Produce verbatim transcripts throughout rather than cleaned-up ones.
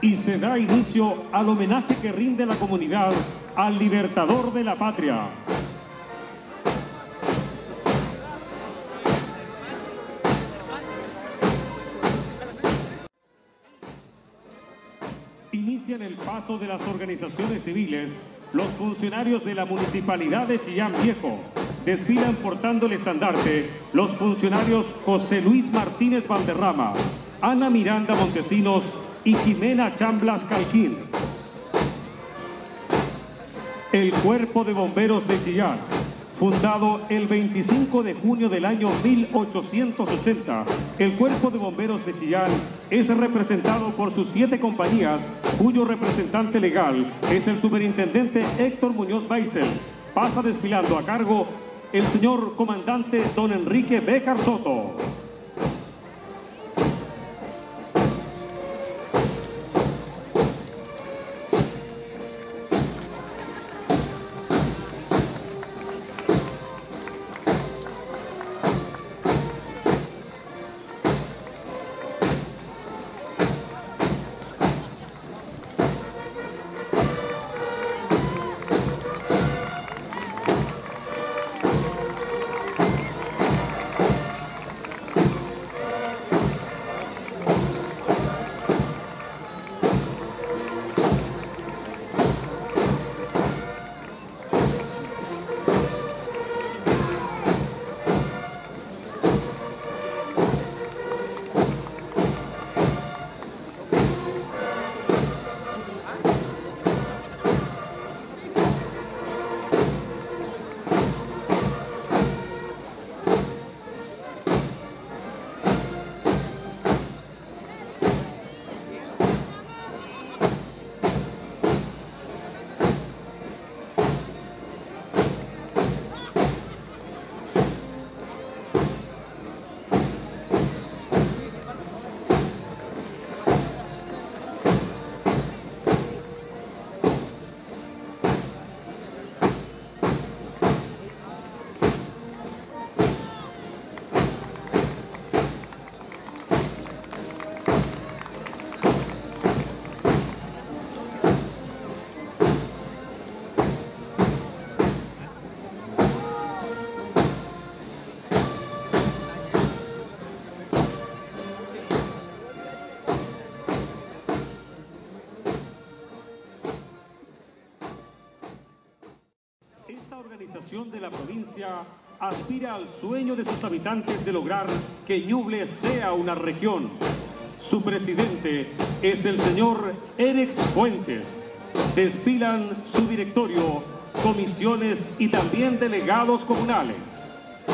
y se da inicio al homenaje que rinde la comunidad al libertador de la patria. Inician el paso de las organizaciones civiles los funcionarios de la Municipalidad de Chillán Viejo. Desfilan portando el estandarte los funcionarios José Luis Martínez Valderrama, Ana Miranda Montesinos y Jimena Chamblas Calquín. El Cuerpo de Bomberos de Chillán, fundado el veinticinco de junio del año mil ochocientos ochenta, el Cuerpo de Bomberos de Chillán es representado por sus siete compañías, cuyo representante legal es el superintendente Héctor Muñoz Baisel. Pasa desfilando a cargo el señor comandante don Enrique Béjar Soto. Esta organización de la provincia aspira al sueño de sus habitantes de lograr que Ñuble sea una región. Su presidente es el señor Erex Fuentes. Desfilan su directorio, comisiones y también delegados comunales.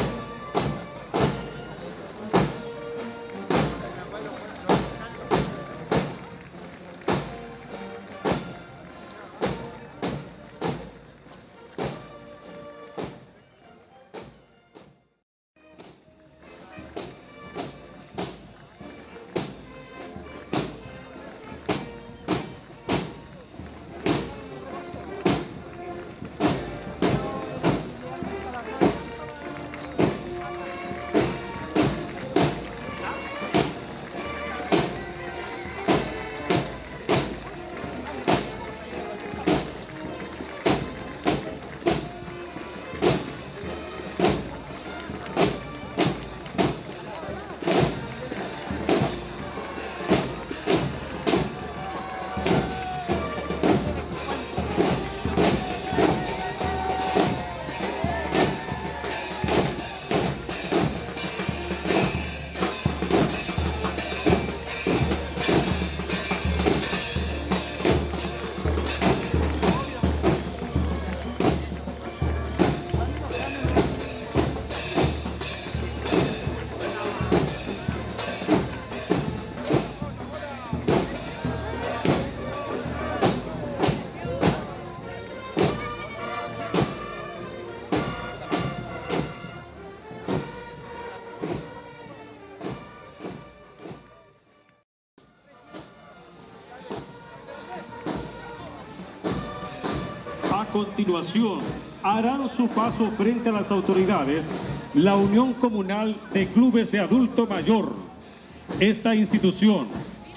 A continuación, harán su paso frente a las autoridades la Unión Comunal de Clubes de Adulto Mayor. Esta institución,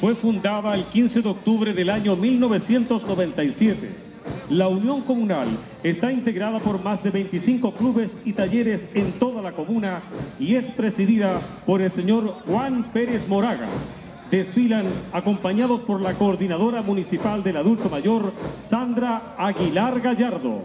fue fundada el quince de octubre del año mil novecientos noventa y siete. La Unión Comunal está integrada por más de veinticinco clubes y talleres en toda la comuna y es presidida por el señor Juan Pérez Moraga. Desfilan acompañados por la coordinadora municipal del adulto mayor, Sandra Aguilar Gallardo.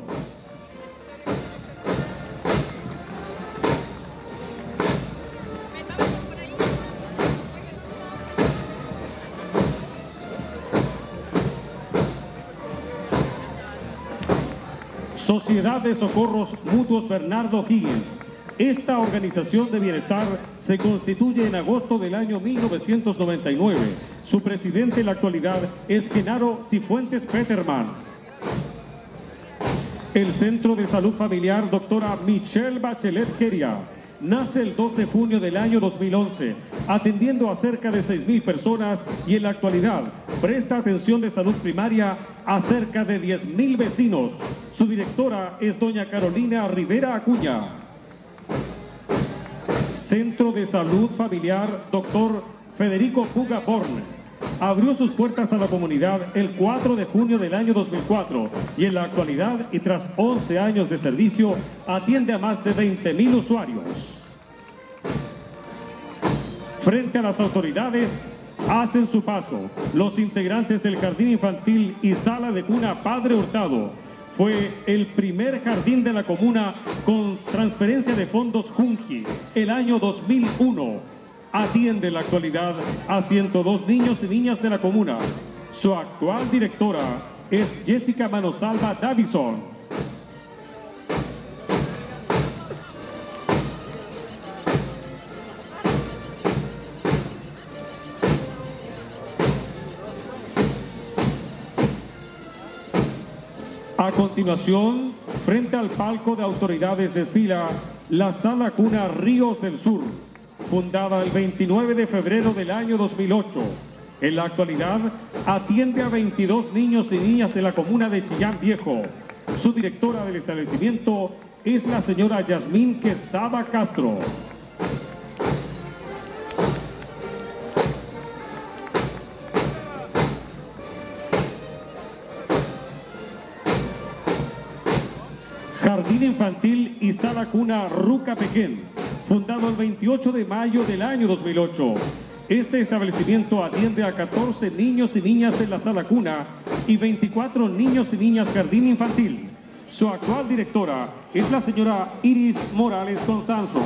Sociedad de Socorros Mutuos Bernardo Higgins. Esta organización de bienestar se constituye en agosto del año mil novecientos noventa y nueve. Su presidente en la actualidad es Genaro Cifuentes Peterman. El Centro de Salud Familiar Doctora Michelle Bachelet Geria nace el dos de junio del año dos mil once, atendiendo a cerca de seis mil personas y en la actualidad presta atención de salud primaria a cerca de diez mil vecinos. Su directora es doña Carolina Rivera Acuña. Centro de Salud Familiar Doctor Federico Puga Born abrió sus puertas a la comunidad el cuatro de junio del año dos mil cuatro y en la actualidad y tras once años de servicio atiende a más de veinte mil usuarios. Frente a las autoridades hacen su paso los integrantes del Jardín Infantil y Sala de Cuna Padre Hurtado. Fue el primer jardín de la comuna con transferencia de fondos Junji el año dos mil uno. Atiende en la actualidad a ciento dos niños y niñas de la comuna. Su actual directora es Jessica Manosalva Davison. A continuación, frente al palco de autoridades desfila la Sala Cuna Ríos del Sur, fundada el veintinueve de febrero del año dos mil ocho. En la actualidad atiende a veintidós niños y niñas de la comuna de Chillán Viejo. Su directora del establecimiento es la señora Yasmín Quesada Castro. Jardín Infantil y Sala Cuna Ruca Pequén, fundado el veintiocho de mayo del año dos mil ocho. Este establecimiento atiende a catorce niños y niñas en la sala cuna y veinticuatro niños y niñas jardín infantil. Su actual directora es la señora Iris Morales Constanzo.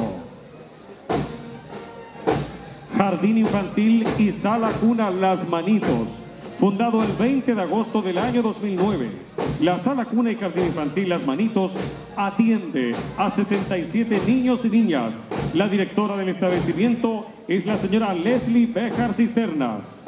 Jardín Infantil y Sala Cuna Las Manitos, fundado el veinte de agosto del año dos mil nueve. La Sala Cuna y Jardín Infantil Las Manitos atiende a setenta y siete niños y niñas. La directora del establecimiento es la señora Leslie Bejar Cisternas.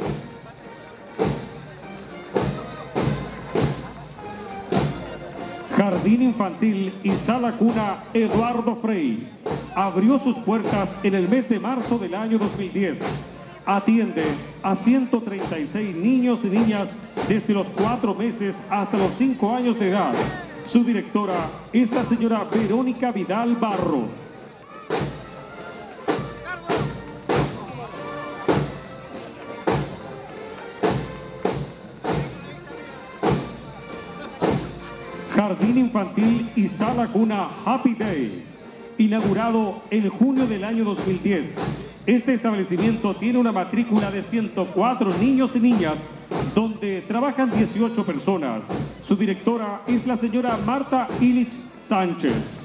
Jardín Infantil y Sala Cuna Eduardo Frei abrió sus puertas en el mes de marzo del año dos mil diez. Atiende a ciento treinta y seis niños y niñas desde los cuatro meses hasta los cinco años de edad. Su directora es la señora Verónica Vidal Barros. Jardín Infantil y Sala Cuna Happy Day, inaugurado en junio del año dos mil diez. Este establecimiento tiene una matrícula de ciento cuatro niños y niñas, donde trabajan dieciocho personas. Su directora es la señora Marta Illich Sánchez.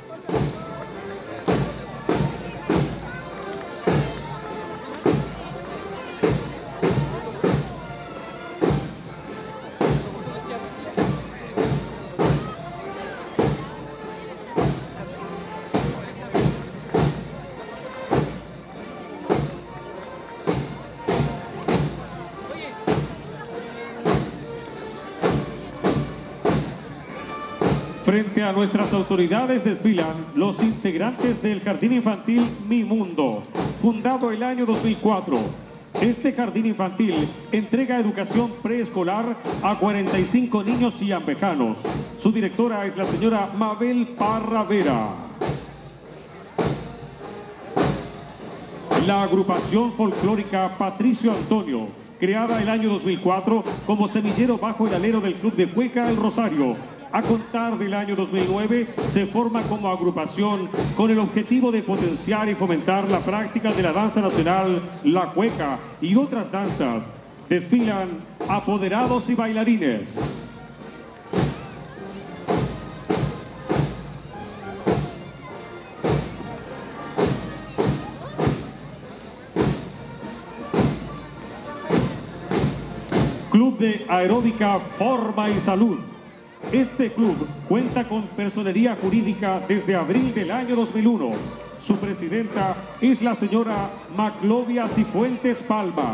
Frente a nuestras autoridades desfilan los integrantes del Jardín Infantil Mi Mundo, fundado el año dos mil cuatro. Este jardín infantil entrega educación preescolar a cuarenta y cinco niños chillambejanos. Su directora es la señora Mabel Parra Vera. La agrupación folclórica Patricio Antonio creada el año dos mil cuatro como semillero bajo el alero del Club de Cueca El Rosario. A contar del año dos mil nueve, se forma como agrupación con el objetivo de potenciar y fomentar la práctica de la danza nacional, la cueca y otras danzas. Desfilan apoderados y bailarines. Club de Aeróbica Forma y Salud. Este club cuenta con personería jurídica desde abril del año dos mil uno. Su presidenta es la señora Maclovia Cifuentes Palma.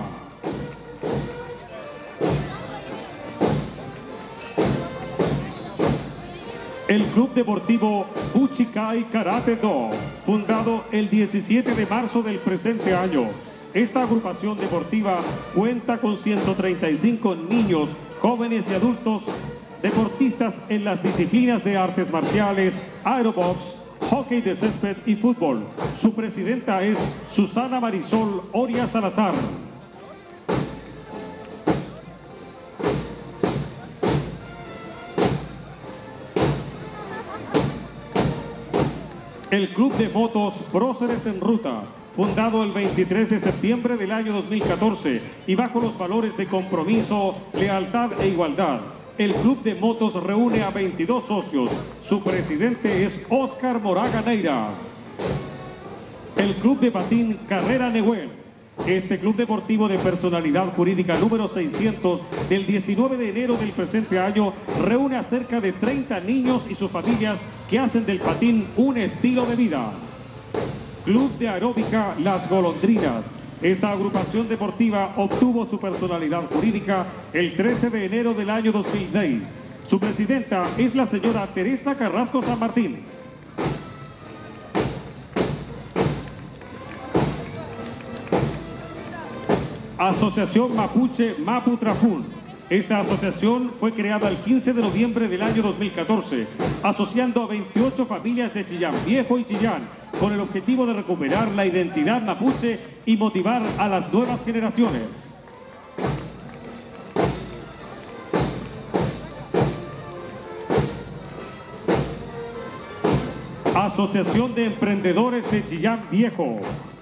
El Club Deportivo Uchikai Karate Do, fundado el diecisiete de marzo del presente año. Esta agrupación deportiva cuenta con ciento treinta y cinco niños, jóvenes y adultos deportistas en las disciplinas de artes marciales, aerobox, hockey de césped y fútbol. Su presidenta es Susana Marisol Oria Salazar. El Club de Motos Próceres en Ruta, fundado el veintitrés de septiembre del año dos mil catorce y bajo los valores de compromiso, lealtad e igualdad. El Club de Motos reúne a veintidós socios. Su presidente es Óscar Moraga Neira. El Club de Patín Carrera Nehuel. Este club deportivo de personalidad jurídica número seiscientos del diecinueve de enero del presente año reúne a cerca de treinta niños y sus familias que hacen del patín un estilo de vida. Club de Aeróbica Las Golondrinas. Esta agrupación deportiva obtuvo su personalidad jurídica el trece de enero del año dos mil seis. Su presidenta es la señora Teresa Carrasco San Martín. Asociación Mapuche Maputrafún. Esta asociación fue creada el quince de noviembre del año dos mil catorce, asociando a veintiocho familias de Chillán Viejo y Chillán, con el objetivo de recuperar la identidad mapuche y motivar a las nuevas generaciones. Asociación de Emprendedores de Chillán Viejo.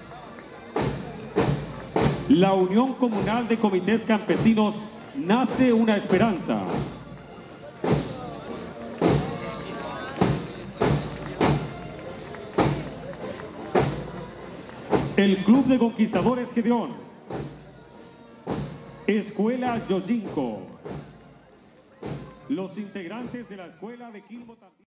La Unión Comunal de Comités Campesinos Nace una Esperanza. El Club de Conquistadores Gedeón. Escuela Yojinco. Los integrantes de la Escuela de Quilbo también.